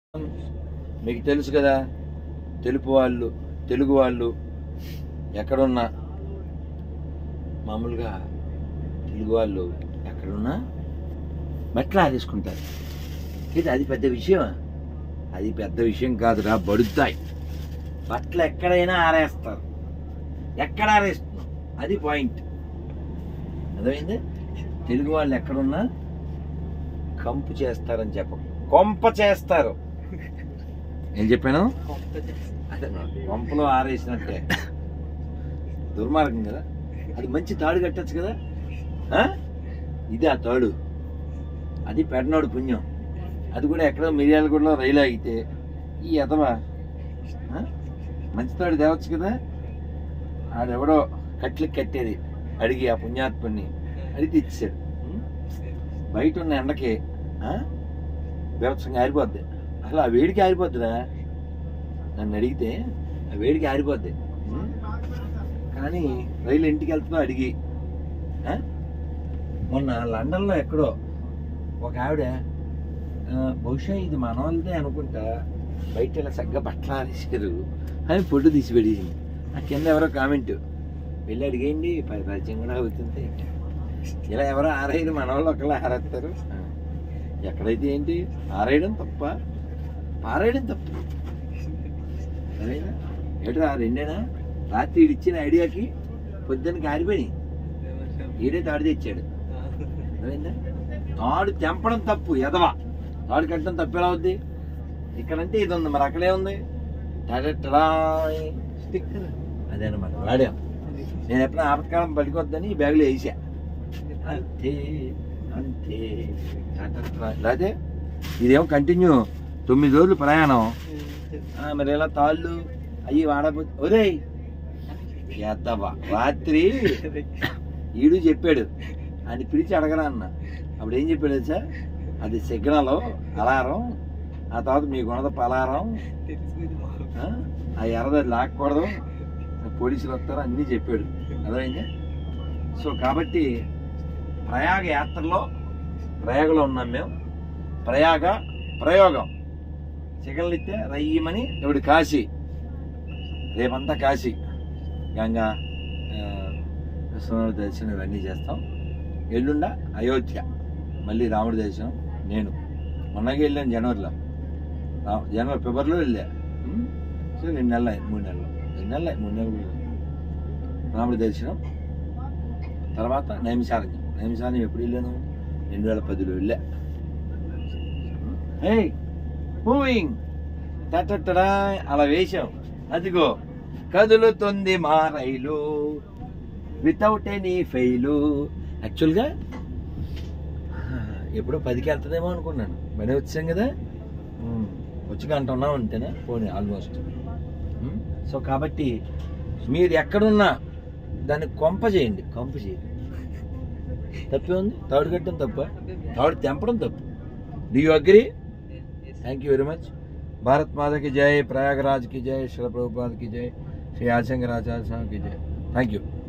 మీకు తెలుసు కదా, తెలుగు వాళ్ళు ఎక్కడున్నా, మామూలుగా తెలుగు వాళ్ళు ఎక్కడున్నా బట్టలు ఆరేసుకుంటారు. అది పెద్ద విషయం? అది పెద్ద విషయం కాదురా, బడుతాయి. బట్టలు ఎక్కడైనా ఆరేస్తారు. ఎక్కడ ఆరేస్తున్నాం అది పాయింట్. అర్థమైంది? తెలుగు వాళ్ళు ఎక్కడున్నా కంపు చేస్తారని చెప్పం, కొంప చేస్తారు. ఏం చెప్పాను? అదే కొంపలో ఆరేసినట్టే. దుర్మార్గం కదా. అది మంచి తాడు కట్టచ్చు కదా. ఇది ఆ తాడు, అది పెడనోడు పుణ్యం. అది కూడా ఎక్కడో మిర్యాలగూడలో రైలు ఆగితే ఈ ఎదవా మంచి తాడు తేవచ్చు కదా. ఆడెవడో కట్లకి కట్టేది అడిగి ఆ పుణ్యాత్ముని అడిగి తెచ్చాడు. బయట ఉన్న ఎండకి బీభత్సంగా ఆరిపోద్ది. అసలు ఆ వేడికి ఆరిపోద్దిరా, నన్ను అడిగితే ఆ వేడికి ఆరిపోద్ది. కానీ రైలు ఇంటికి వెళ్తుందో అడిగి. మొన్న లండన్లో ఎక్కడో ఒక ఆవిడ, బహుశా ఇది మన వాళ్ళదే అనుకుంటా, బయట ఇలా చక్కగా బట్టలు ఆరేసారు అని ఫోటో తీసి పెట్టేసింది. ఆ కింద ఎవరో కామెంట్, వెళ్ళి అడిగేయండి పరిచయం కూడా అవుతుంది. ఇలా ఎవరో ఆరేయరు, మన వాళ్ళు ఒకళ్ళు ఆరేస్తారు. ఎక్కడైతే ఏంటి, ఆరేయడం తప్ప, పారేయడం తప్పు. అదేనా ఏడు రెండేనా? రాత్రి ఇచ్చిన ఐడియాకి పొద్దున్నకి ఆరిపోయి ఈడే తాడు తెచ్చాడు. అదేందా? తాడు తెంపడం తప్పు, ఎదవా. తాడు కట్టడం తప్పు ఎలా అవుద్ది? ఇక్కడంటే ఇది ఉంది, మరి అక్కడే ఉంది స్టిక్కర్. అదేనమాట వాడాం. నేను ఎప్పుడైనా ఆపత్కాలం పట్టుకొద్దని ఈ బ్యాగులో వేసా. అంతే అంతే. లేకపోతే ఇదేమో కంటిన్యూ 9 రోజులు ప్రయాణం. మరి ఎలా తాళ్ళు అయ్యి వాడబోతు. ఒరే ఎద్దవా, రాత్రి ఈడు చెప్పాడు అని పిలిచి అడగరా అన్న. అప్పుడు ఏం చెప్పాడు సార్, అది సిగ్నల్ అలారం, ఆ తర్వాత మీకు ఉన్నది పలారం, ఆ ఎర్రది లాక్కూడదు, పోలీసులు వస్తారు, అన్నీ చెప్పాడు. అర్థమైంది? సో కాబట్టి ప్రయాగ యాత్రలో, ప్రయాగలో ఉన్నాం మేము. ప్రయోగం సిగ్నల్ ఇస్తే రయ్యమని. ఇప్పుడు కాశీ, రేపంతా కాశీ, గంగా కృష్ణుడి దర్శనం ఇవన్నీ చేస్తాం. ఎల్లుండ అయోధ్య, మళ్ళీ రాముడి దర్శనం. నేను మొన్నగా వెళ్ళాను జనవరిలో, ఫిబ్రవరిలో వెళ్ళా. సో 2 నెలలు 3 నెలలు 3 నెలలు రాముడి దర్శనం. తర్వాత నైమిషారణ్యం ఎప్పుడు వెళ్ళాను? 2010లో వెళ్ళా. మూవింగ్ తట్టడా అలా వేశాం. అదిగో కదులుతుంది మా రైలు వితౌట్ ఎనీ ఫెయిలు. యాక్చువల్గా ఎప్పుడో 10కి వెళ్తుందేమో అనుకున్నాను, మనీ వచ్చాం కదా, వచ్చి గంట ఉన్నాం అంతేనా, పోనీ ఆల్మోస్ట్. సో కాబట్టి మీరు ఎక్కడున్నా దాన్ని కొంప చేయండి. తప్పే ఉంది? తాడు కట్టడం తప్ప, తాడు తెంపడం తప్పు. Do you agree? Thank you very much. Bharat మాతకి జై, ప్రయాగరాజ్ కి జై, శ్రీల ప్రభుపాద్ కి జై, శ్రీ ఆదిశంకరాచార్య స్వామి కి జై. Thank you.